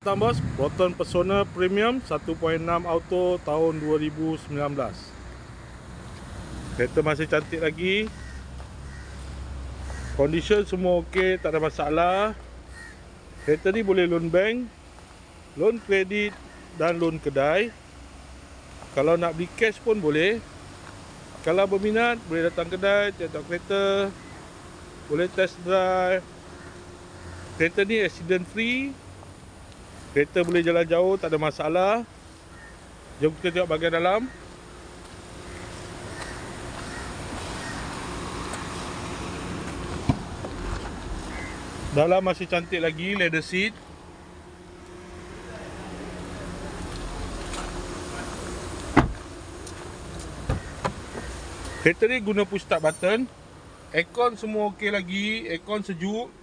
Bos, Proton Persona Premium 1.6 Auto tahun 2019. Kereta masih cantik lagi. Condition semua okey, tak ada masalah. Kereta ni boleh loan bank, loan kredit dan loan kedai. Kalau nak beli cash pun boleh. Kalau berminat boleh datang kedai, tengok kereta, boleh test drive. Kereta ni accident free. Kereta boleh jalan jauh, tak ada masalah. Jom kita tengok bahagian dalam. Dalam masih cantik lagi, leather seat. Kereta ni guna push start button. Aircon semua okey lagi, aircon sejuk.